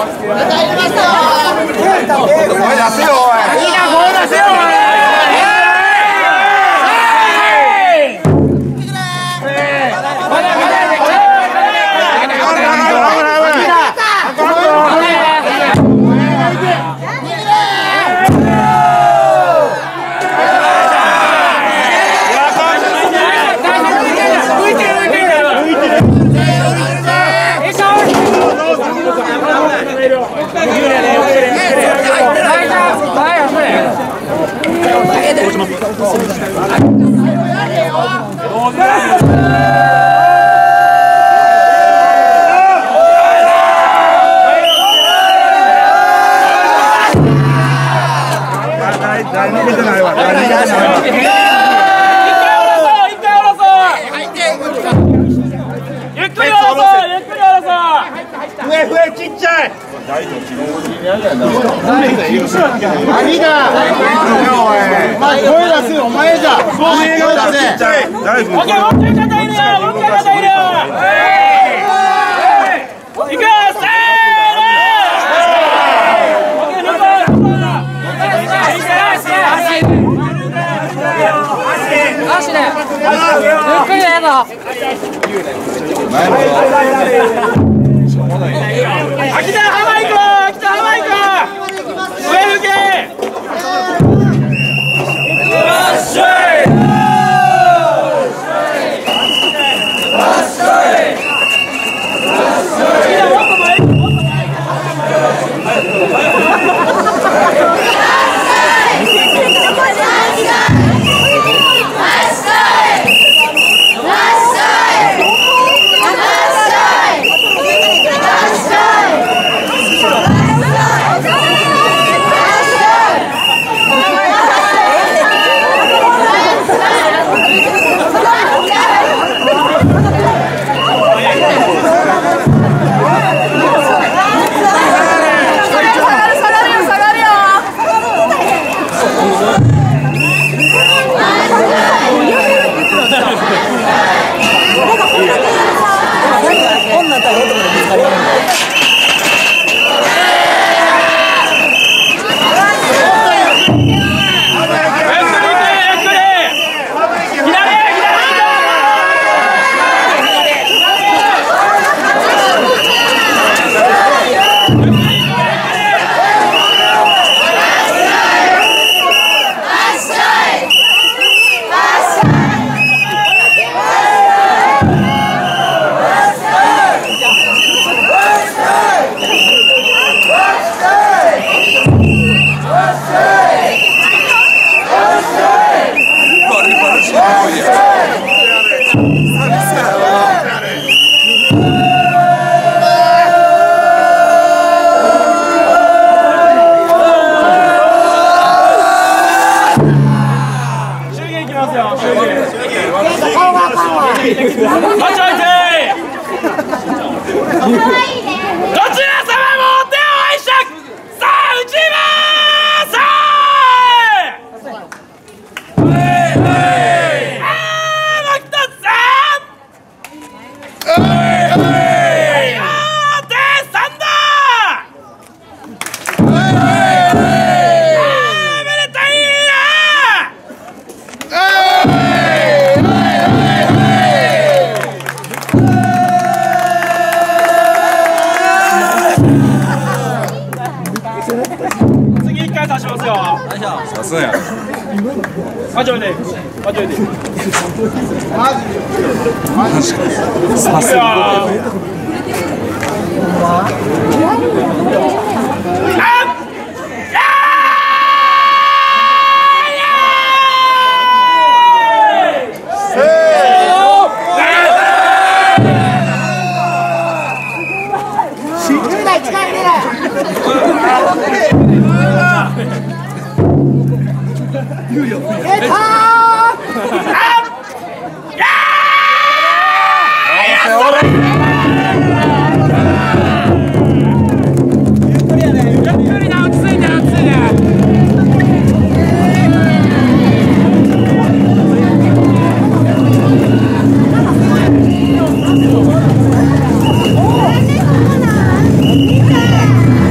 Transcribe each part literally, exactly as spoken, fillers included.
おー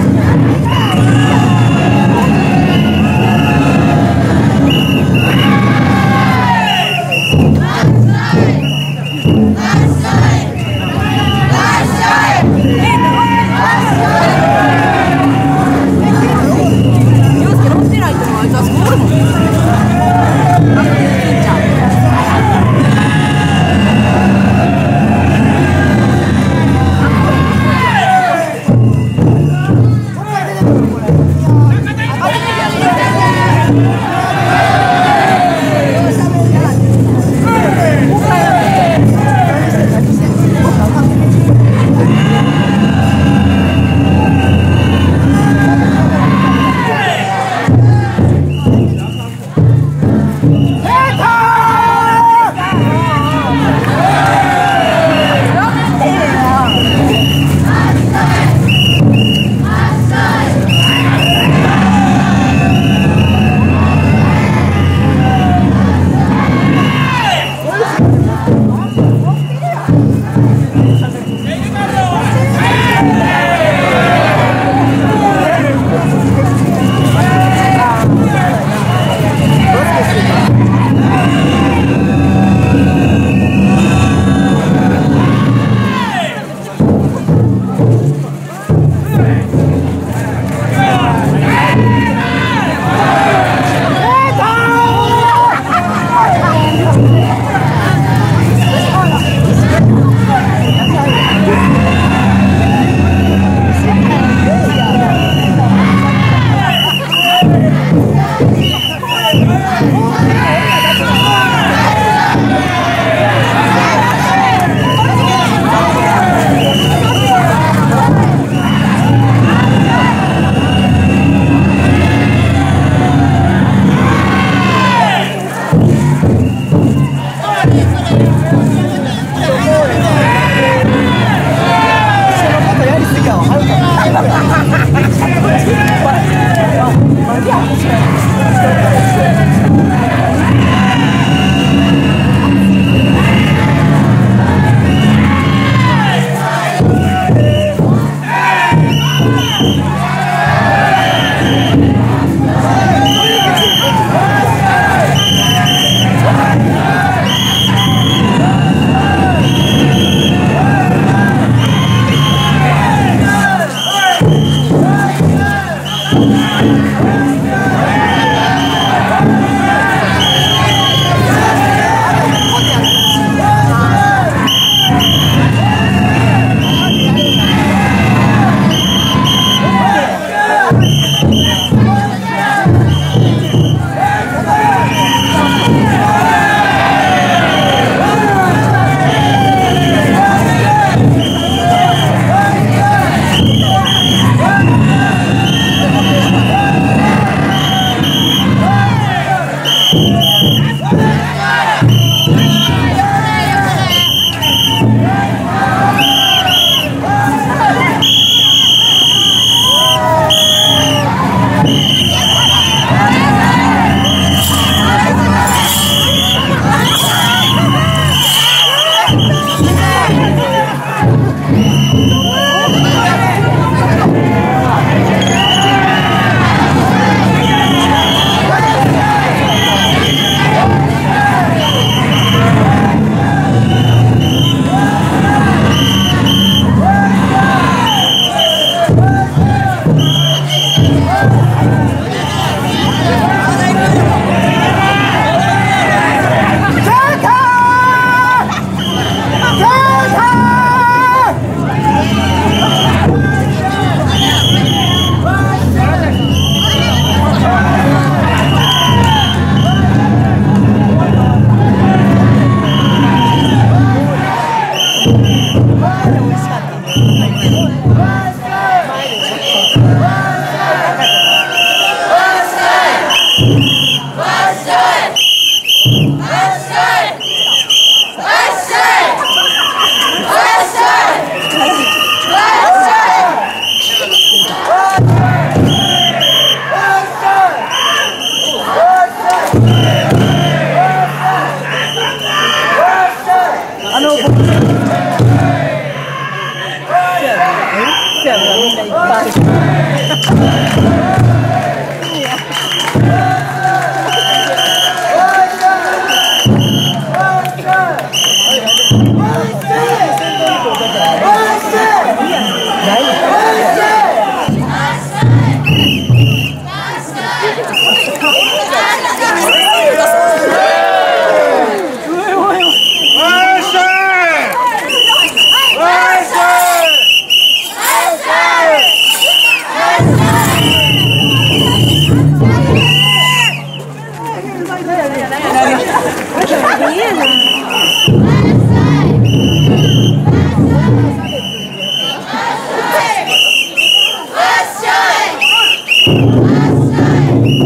みんないっぱい。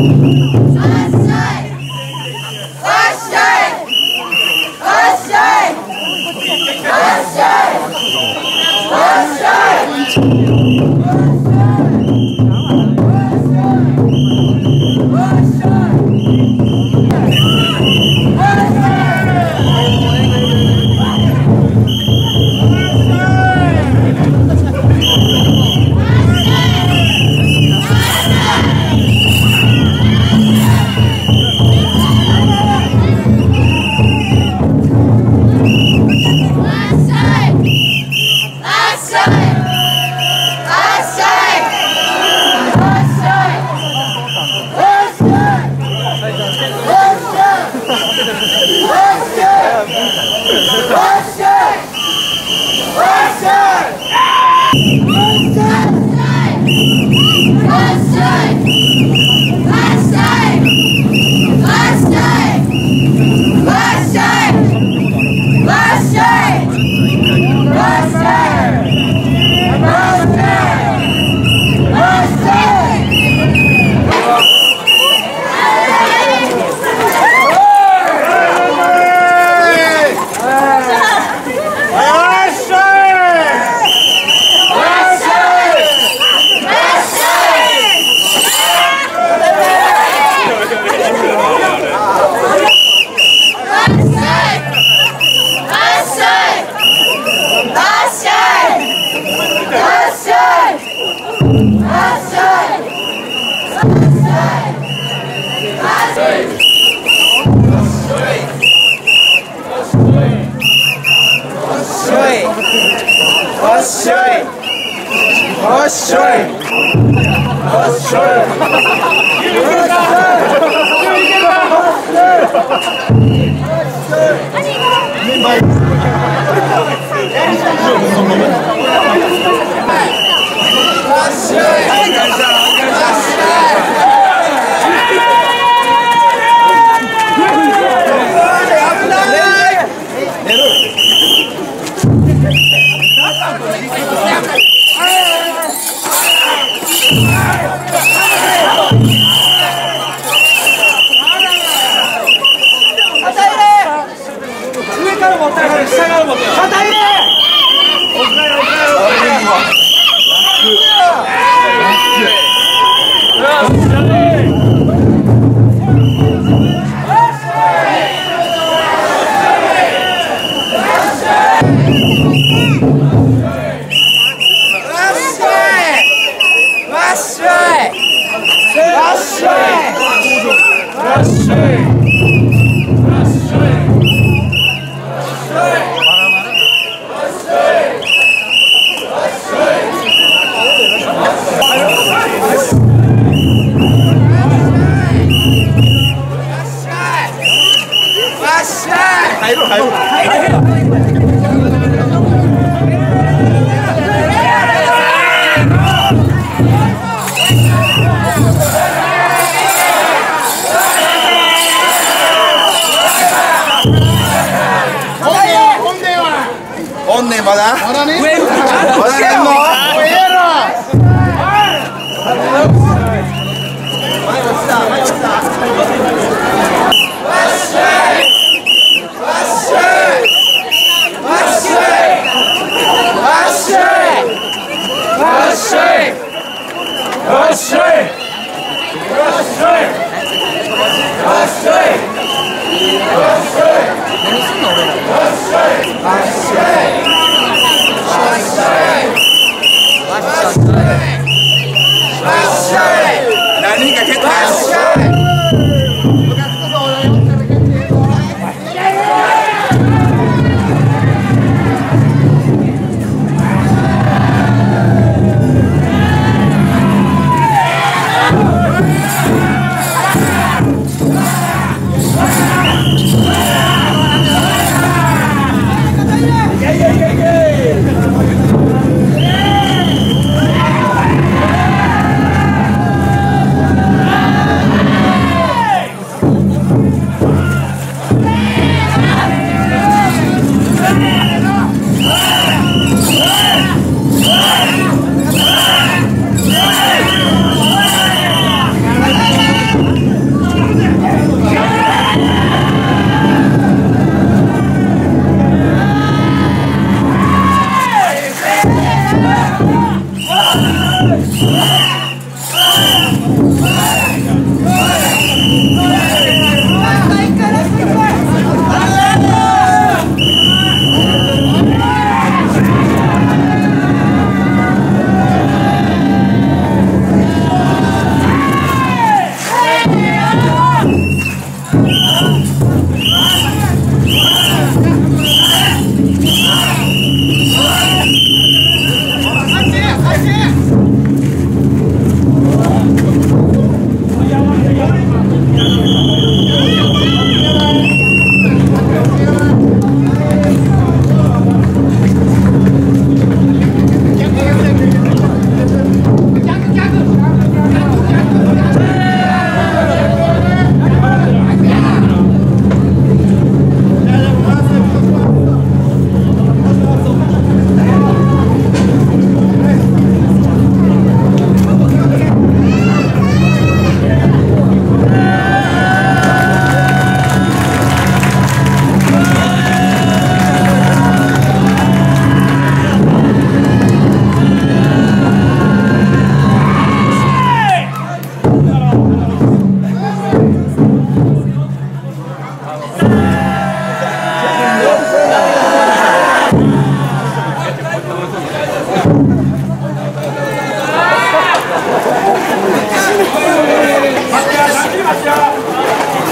まだまだねまだやんの何か蹴ったいやいや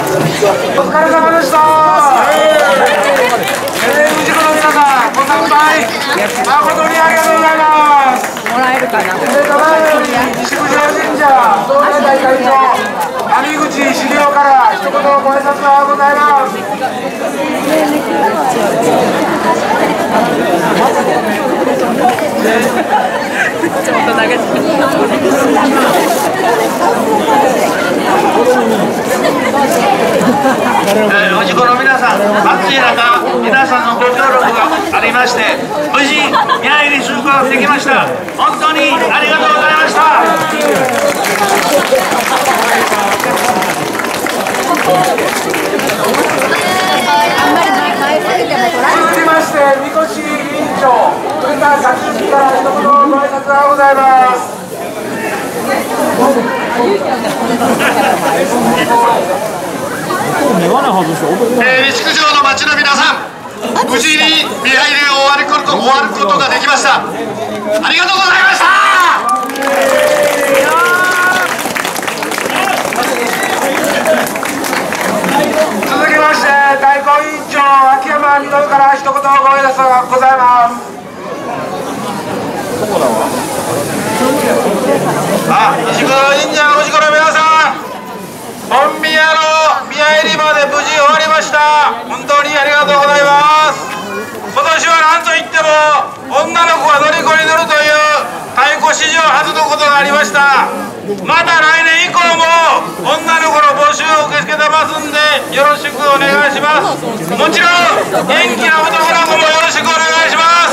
お疲れ様でした。えー、藤子の皆さん、ご参拝誠にありがとうございます。もらえるかな。えー、ただいまより西藤神社総代会会長谷口茂雄から一言ご挨拶がございます。ちょっと投げて。 藤子の皆さん、暑い中、皆さんのご協力がありまして、無事宮入りすることができました。本当にありがとうございました。続きまして、みこし委員長、古田克之から一言ご挨拶がございます。えー、西九条の町の皆さん、無事に見入りを終わること、終わることができました。ありがとうございました。続きまして、代行委員長秋山稔から一言ご挨拶がございます。あ、西九条神社の西九条の皆さん、本宮の宮入りまで無事終わりました。本当にありがとうございます。今年は何といっても女の子が乗り子に乗るという太鼓史上初のことがありました。また来年以降も女の子の募集を受け付けてますんで、よろしくお願いします。もちろん元気な男の子もよろしくお願いします。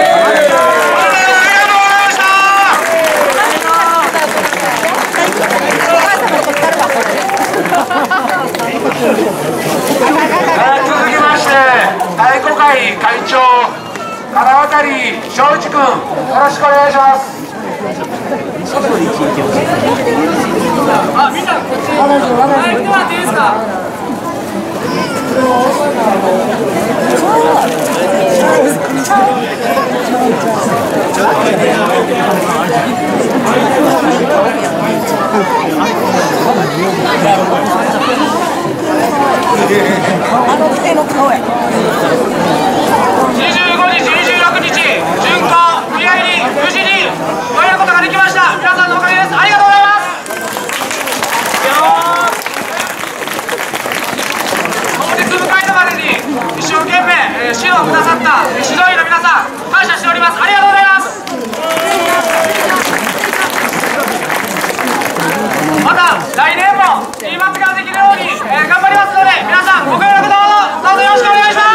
続きまして、太鼓会会長金渡正一君、よろしくお願いします。あ、みんなこっち前見てもらっていいですか。にじゅうごにち、にじゅうろくにち、巡行宮入り無事に終えることができました。皆さんのおかげです。ありがとうございます。当日迎えたまでに一生懸命、えー、指導をくださった指導員の皆さん、感謝しております。ありがとうございます。また来年もいい祭りができるように、えー、頑張りますので、皆さんご協力どうぞどうぞよろしくお願いします。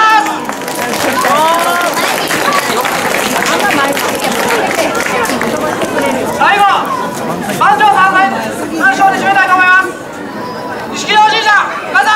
最後、万丈さん三章で締めたいと思います。錦戸神社、万歳！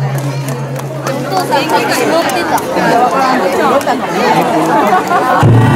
お父さんが持ってた。